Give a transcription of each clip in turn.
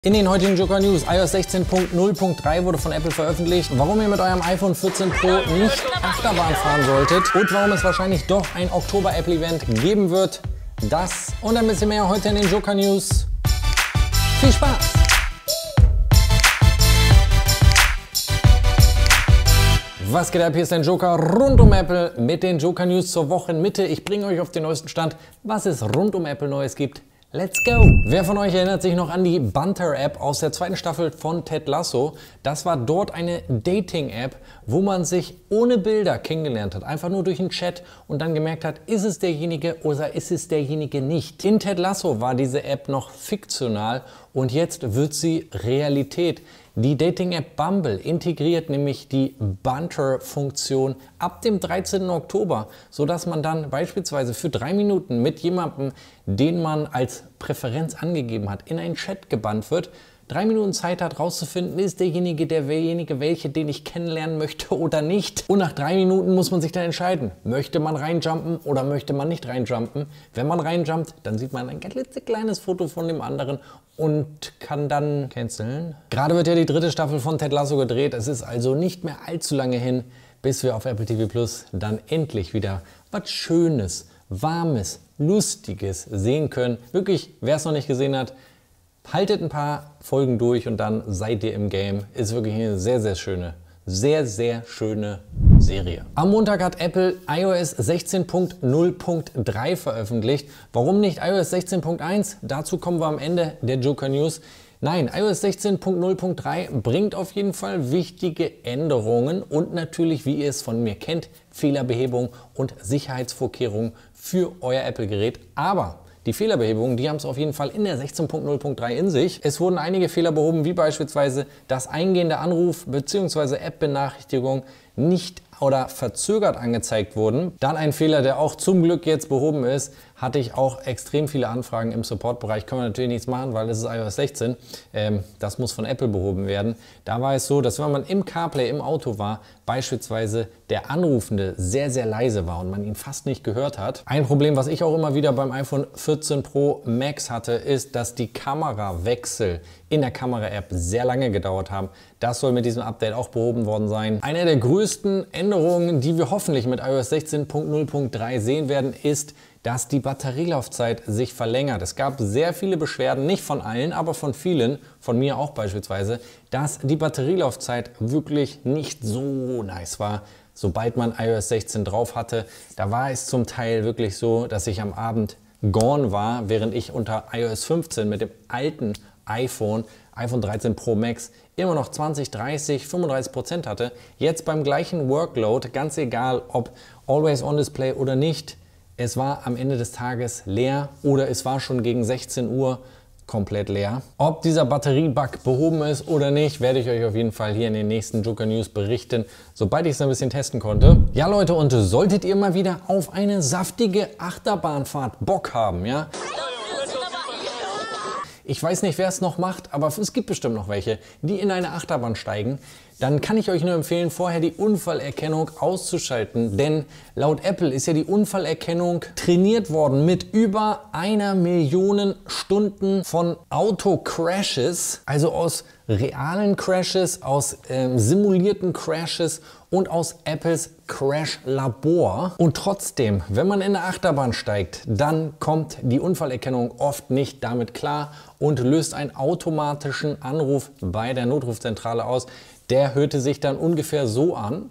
In den heutigen Joker News, iOS 16.0.3 wurde von Apple veröffentlicht, warum ihr mit eurem iPhone 14 Pro nicht Achterbahn fahren solltet und warum es wahrscheinlich doch ein Oktober-Apple-Event geben wird. Das und ein bisschen mehr heute in den Joker News. Viel Spaß! Was geht ab? Hier ist dein Joker rund um Apple mit den Joker News zur Wochenmitte. Ich bringe euch auf den neuesten Stand, was es rund um Apple Neues gibt. Let's go! Wer von euch erinnert sich noch an die Bunter-App aus der zweiten Staffel von Ted Lasso? Das war dort eine Dating-App, wo man sich ohne Bilder kennengelernt hat. Einfach nur durch einen Chat und dann gemerkt hat, ist es derjenige oder ist es derjenige nicht. In Ted Lasso war diese App noch fiktional und jetzt wird sie Realität. Die Dating-App Bumble integriert nämlich die Bunter-Funktion ab dem 13. Oktober, sodass man dann beispielsweise für 3 Minuten mit jemandem, den man als Präferenz angegeben hat, in einen Chat gebannt wird, 3 Minuten Zeit hat rauszufinden, ist derjenige, welche, den ich kennenlernen möchte oder nicht. Und nach 3 Minuten muss man sich dann entscheiden, möchte man reinjumpen oder möchte man nicht reinjumpen. Wenn man reinjumpt, dann sieht man ein klitzekleines Foto von dem anderen und kann dann canceln. Gerade wird ja die 3. Staffel von Ted Lasso gedreht. Es ist also nicht mehr allzu lange hin, bis wir auf Apple TV Plus dann endlich wieder was Schönes, Warmes, Lustiges sehen können. Wirklich, wer es noch nicht gesehen hat, haltet ein paar Folgen durch und dann seid ihr im Game. Ist wirklich eine sehr, sehr schöne Serie. Am Montag hat Apple iOS 16.0.3 veröffentlicht. Warum nicht iOS 16.1? Dazu kommen wir am Ende der Joker News. Nein, iOS 16.0.3 bringt auf jeden Fall wichtige Änderungen und natürlich, wie ihr es von mir kennt, Fehlerbehebung und Sicherheitsvorkehrungen für euer Apple-Gerät. Aber die Fehlerbehebungen, die haben es auf jeden Fall in der 16.0.3 in sich. Es wurden einige Fehler behoben, wie beispielsweise das eingehende Anruf bzw. App-Benachrichtigung nicht oder verzögert angezeigt wurden. Dann ein Fehler, der auch zum Glück jetzt behoben ist, hatte ich auch extrem viele Anfragen im Support-Bereich. Können wir natürlich nichts machen, weil es ist iOS 16. Das muss von Apple behoben werden. Da war es so, dass wenn man im CarPlay im Auto war, beispielsweise der Anrufende sehr, sehr leise war und man ihn fast nicht gehört hat. Ein Problem, was ich auch immer wieder beim iPhone 14 Pro Max hatte, ist, dass die Kamerawechsel in der Kamera-App sehr lange gedauert haben. Das soll mit diesem Update auch behoben worden sein. Eine der größten Änderungen, die wir hoffentlich mit iOS 16.0.3 sehen werden, ist, dass die Batterielaufzeit sich verlängert. Es gab sehr viele Beschwerden, nicht von allen, aber von vielen, von mir auch beispielsweise, dass die Batterielaufzeit wirklich nicht so nice war, sobald man iOS 16 drauf hatte. Da war es zum Teil wirklich so, dass ich am Abend gone war, während ich unter iOS 15 mit dem alten iPhone 13 Pro Max immer noch 20, 30, 35% hatte. Jetzt beim gleichen Workload, ganz egal ob Always On Display oder nicht, es war am Ende des Tages leer oder es war schon gegen 16 Uhr komplett leer. Ob dieser Batteriebug behoben ist oder nicht, werde ich euch auf jeden Fall hier in den nächsten Joker News berichten, sobald ich es ein bisschen testen konnte. Ja Leute, und solltet ihr mal wieder auf eine saftige Achterbahnfahrt Bock haben, ja? Ich weiß nicht, wer es noch macht, aber es gibt bestimmt noch welche, die in eine Achterbahn steigen. Dann kann ich euch nur empfehlen, vorher die Unfallerkennung auszuschalten. Denn laut Apple ist ja die Unfallerkennung trainiert worden mit über 1 Million Stunden von Autocrashes, also aus realen Crashes, aus simulierten Crashes und aus Apples Crash-Labor. Und trotzdem, wenn man in eine Achterbahn steigt, dann kommt die Unfallerkennung oft nicht damit klar und löst einen automatischen Anruf bei der Notrufzentrale aus. Der hörte sich dann ungefähr so an.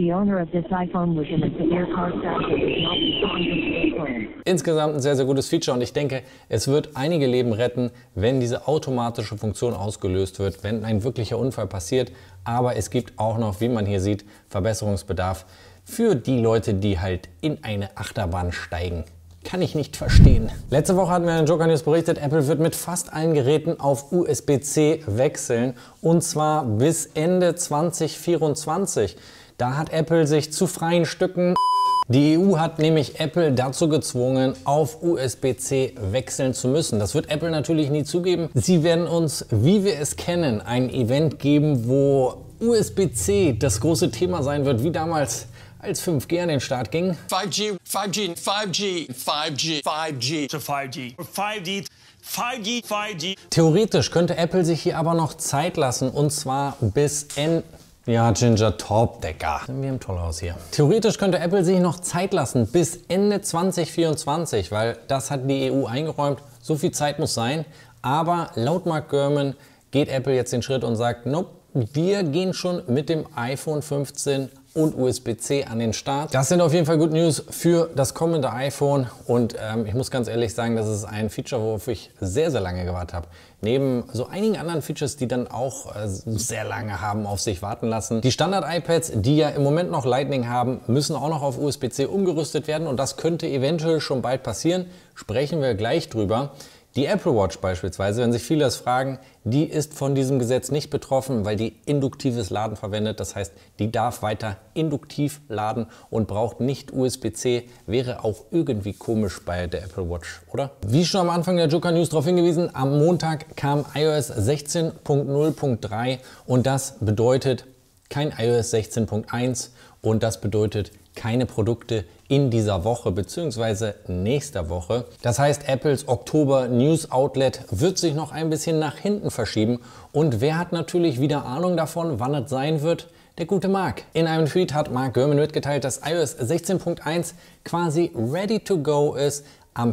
Insgesamt ein sehr, sehr gutes Feature und ich denke, es wird einige Leben retten, wenn diese automatische Funktion ausgelöst wird, wenn ein wirklicher Unfall passiert. Aber es gibt auch noch, wie man hier sieht, Verbesserungsbedarf für die Leute, die halt in eine Achterbahn steigen. Kann ich nicht verstehen. Letzte Woche hatten wir in Joker News berichtet, Apple wird mit fast allen Geräten auf USB-C wechseln und zwar bis Ende 2024. Da hat Apple sich zu freien Stücken... Die EU hat nämlich Apple dazu gezwungen, auf USB-C wechseln zu müssen. Das wird Apple natürlich nie zugeben. Sie werden uns, wie wir es kennen, ein Event geben, wo USB-C das große Thema sein wird, wie damals als 5G an den Start ging. 5G, 5G, 5G, 5G, 5G to 5G. 5G, 5G, 5G. Theoretisch könnte Apple sich hier aber noch Zeit lassen, und zwar bis Ende... Ja, Ginger Top, Decker. Sind wir im Tollhaus hier. Theoretisch könnte Apple sich noch Zeit lassen bis Ende 2024, weil das hat die EU eingeräumt. So viel Zeit muss sein. Aber laut Mark Gurman geht Apple jetzt den Schritt und sagt, nope, wir gehen schon mit dem iPhone 15 und USB-C an den Start. Das sind auf jeden Fall Good News für das kommende iPhone, und ich muss ganz ehrlich sagen, das ist ein Feature, worauf ich sehr, sehr lange gewartet habe. Neben so einigen anderen Features, die dann auch sehr lange haben auf sich warten lassen. Die Standard-iPads, die ja im Moment noch Lightning haben, müssen auch noch auf USB-C umgerüstet werden, und das könnte eventuell schon bald passieren. Sprechen wir gleich drüber. Die Apple Watch beispielsweise, wenn sich viele das fragen, die ist von diesem Gesetz nicht betroffen, weil die induktives Laden verwendet. Das heißt, die darf weiter induktiv laden und braucht nicht USB-C. Wäre auch irgendwie komisch bei der Apple Watch, oder? Wie schon am Anfang der Joker News darauf hingewiesen, am Montag kam iOS 16.0.3 und das bedeutet kein iOS 16.1 und das bedeutet keine Produkte in dieser Woche bzw. nächster Woche. Das heißt, Apples Oktober News Outlet wird sich noch ein bisschen nach hinten verschieben. Und wer hat natürlich wieder Ahnung davon, wann es sein wird? Der gute Mark. In einem Tweet hat Mark Gurman mitgeteilt, dass iOS 16.1 quasi ready to go ist, am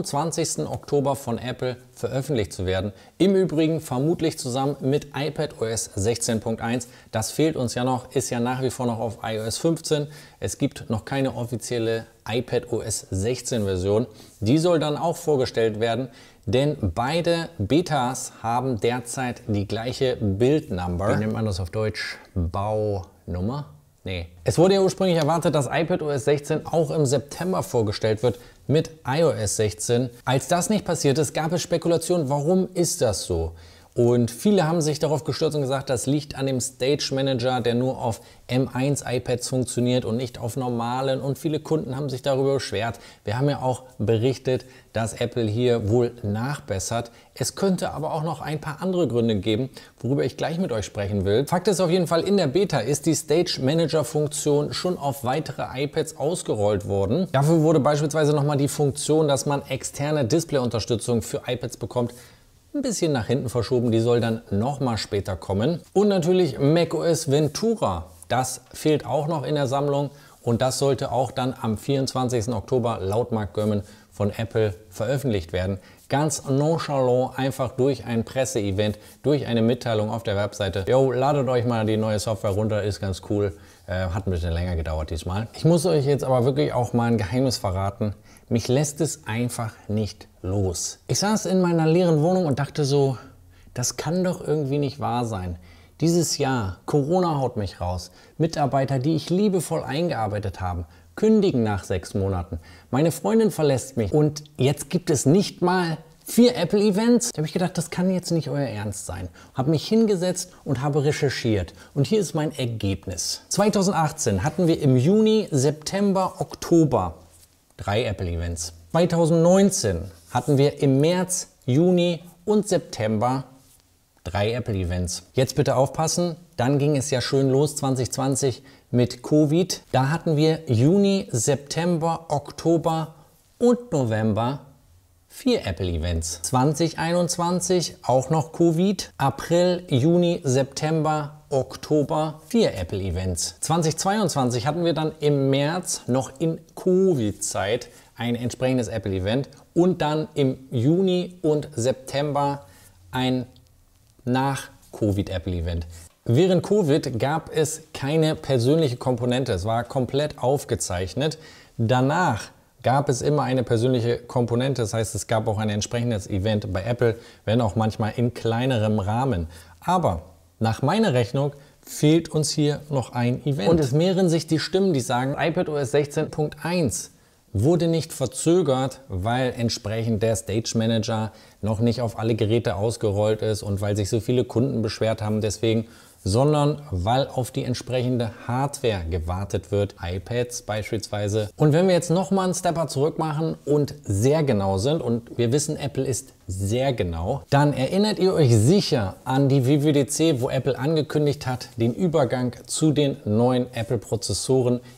24. Oktober von Apple veröffentlicht zu werden. Im Übrigen vermutlich zusammen mit iPadOS 16.1. Das fehlt uns ja noch, ist ja nach wie vor noch auf iOS 15. Es gibt noch keine offizielle iPadOS 16 Version. Die soll dann auch vorgestellt werden, denn beide Betas haben derzeit die gleiche Build-Number. Wie nennt man das auf Deutsch? Baunummer? Nee. Es wurde ja ursprünglich erwartet, dass iPadOS 16 auch im September vorgestellt wird mit iOS 16. Als das nicht passiert ist, gab es Spekulationen, warum ist das so? Und viele haben sich darauf gestürzt und gesagt, das liegt an dem Stage Manager, der nur auf M1 iPads funktioniert und nicht auf normalen. Und viele Kunden haben sich darüber beschwert. Wir haben ja auch berichtet, dass Apple hier wohl nachbessert. Es könnte aber auch noch ein paar andere Gründe geben, worüber ich gleich mit euch sprechen will. Fakt ist auf jeden Fall, in der Beta ist die Stage Manager Funktion schon auf weitere iPads ausgerollt worden. Dafür wurde beispielsweise nochmal die Funktion, dass man externe Display-Unterstützung für iPads bekommt, ein bisschen nach hinten verschoben. Die soll dann nochmal später kommen. Und natürlich macOS Ventura. Das fehlt auch noch in der Sammlung und das sollte auch dann am 24. Oktober laut Mark Gurman von Apple veröffentlicht werden. Ganz nonchalant, einfach durch ein Presseevent, durch eine Mitteilung auf der Webseite. Yo, ladet euch mal die neue Software runter, ist ganz cool. Hat ein bisschen länger gedauert diesmal. Ich muss euch jetzt aber wirklich auch mal ein Geheimnis verraten. Mich lässt es einfach nicht los. Ich saß in meiner leeren Wohnung und dachte so, das kann doch irgendwie nicht wahr sein. Dieses Jahr, Corona haut mich raus. Mitarbeiter, die ich liebevoll eingearbeitet habe, kündigen nach 6 Monaten. Meine Freundin verlässt mich und jetzt gibt es nicht mal 4 Apple-Events. Da habe ich gedacht, das kann jetzt nicht euer Ernst sein. Habe mich hingesetzt und habe recherchiert. Und hier ist mein Ergebnis. 2018 hatten wir im Juni, September, Oktober 3 Apple-Events. 2019 hatten wir im März, Juni und September 3 Apple-Events. Jetzt bitte aufpassen, dann ging es ja schön los 2020 mit Covid. Da hatten wir Juni, September, Oktober und November 4 Apple-Events. 2021 auch noch Covid. April, Juni, September, Oktober 4 Apple-Events. 2022 hatten wir dann im März noch in Covid-Zeit ein entsprechendes Apple-Event und dann im Juni und September ein Nach-Covid-Apple-Event. Während Covid gab es keine persönliche Komponente, es war komplett aufgezeichnet. Danach gab es immer eine persönliche Komponente, das heißt, es gab auch ein entsprechendes Event bei Apple, wenn auch manchmal in kleinerem Rahmen. Aber nach meiner Rechnung fehlt uns hier noch ein Event. Und es mehren sich die Stimmen, die sagen, iPadOS 16.1 wurde nicht verzögert, weil entsprechend der Stage Manager noch nicht auf alle Geräte ausgerollt ist und weil sich so viele Kunden beschwert haben deswegen, sondern weil auf die entsprechende Hardware gewartet wird, iPads beispielsweise. Und wenn wir jetzt nochmal einen Stepper zurück machen und sehr genau sind, und wir wissen, Apple ist sehr genau, dann erinnert ihr euch sicher an die WWDC, wo Apple angekündigt hat, den Übergang zu den neuen Apple-Prozessoren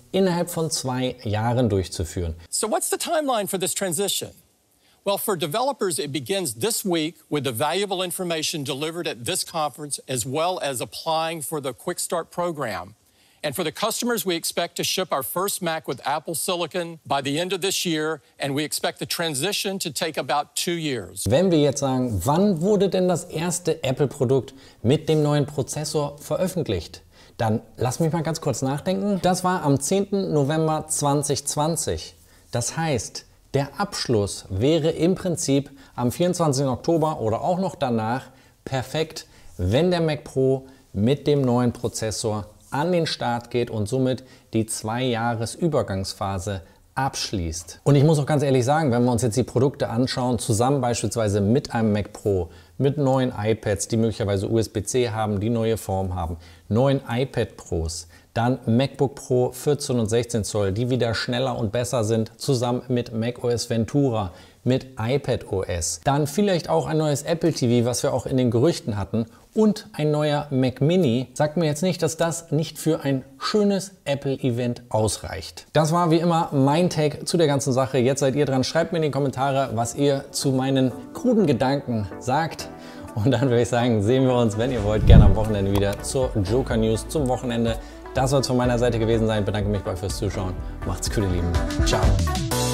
innerhalb von 2 Jahren durchzuführen. So what's the timeline for this transition? Well, for developers, it begins this week with the valuable information delivered at this conference, as well as applying for the Quick Start program. And for the customers, we expect to ship our first Mac with Apple Silicon by the end of this year, and we expect the transition to take about 2 years. Wenn wir jetzt sagen, wann wurde denn das erste Apple-Produkt mit dem neuen Prozessor veröffentlicht? Dann lass mich mal ganz kurz nachdenken. Das war am 10. November 2020. Das heißt, der Abschluss wäre im Prinzip am 24. Oktober oder auch noch danach perfekt, wenn der Mac Pro mit dem neuen Prozessor an den Start geht und somit die 2-Jahres-Übergangsphase abschließt. Und ich muss auch ganz ehrlich sagen, wenn wir uns jetzt die Produkte anschauen, zusammen beispielsweise mit einem Mac Pro, mit neuen iPads, die möglicherweise USB-C haben, die neue Form haben, neuen iPad Pros, dann MacBook Pro 14 und 16 Zoll, die wieder schneller und besser sind, zusammen mit macOS Ventura, mit iPadOS. Dann vielleicht auch ein neues Apple TV, was wir auch in den Gerüchten hatten, und ein neuer Mac Mini. Sagt mir jetzt nicht, dass das nicht für ein schönes Apple-Event ausreicht. Das war wie immer mein Take zu der ganzen Sache. Jetzt seid ihr dran. Schreibt mir in die Kommentare, was ihr zu meinen kruden Gedanken sagt. Und dann würde ich sagen, sehen wir uns, wenn ihr wollt, gerne am Wochenende wieder zur Joker News zum Wochenende. Das soll es von meiner Seite gewesen sein. Ich bedanke mich bei euch fürs Zuschauen. Macht's gut, ihr Lieben. Ciao.